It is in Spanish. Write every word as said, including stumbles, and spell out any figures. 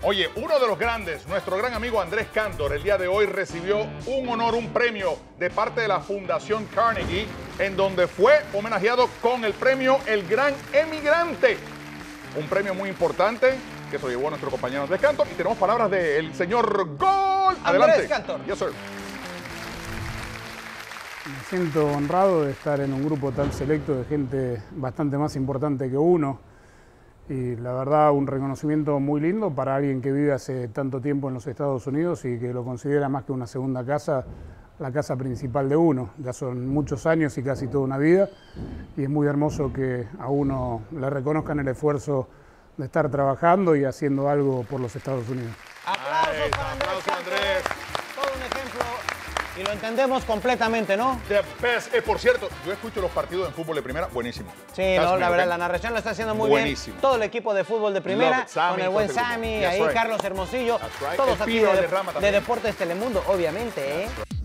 Oye, uno de los grandes, nuestro gran amigo Andrés Cantor, el día de hoy recibió un honor, un premio de parte de la Fundación Carnegie, en donde fue homenajeado con el premio El Gran Emigrante. Un premio muy importante que se lo llevó nuestro compañero Andrés Cantor. Y tenemos palabras del señor Gol. Adelante. Andrés Cantor. Yes, sir. Me siento honrado de estar en un grupo tan selecto de gente bastante más importante que uno. Y la verdad, un reconocimiento muy lindo para alguien que vive hace tanto tiempo en los Estados Unidos y que lo considera más que una segunda casa, la casa principal de uno. Ya son muchos años y casi toda una vida. Y es muy hermoso que a uno le reconozcan el esfuerzo de estar trabajando y haciendo algo por los Estados Unidos. Aplausos Nice. para Andrés Aplausos, Cantor. Andrés. Todo un ejemplo. Y lo entendemos completamente, ¿no? The best. Eh, por cierto, yo escucho los partidos en fútbol de primera, buenísimo. Sí, no, la verdad, la narración lo está haciendo muy Buenísimo. bien. Todo el equipo de fútbol de primera, Love it. Sammy, con el buen todo ese grupo. Sammy, That's ahí right. Carlos Hermosillo, That's right. todos El aquí Pino de, Valderrama de también. Deportes Telemundo, obviamente, ¿eh?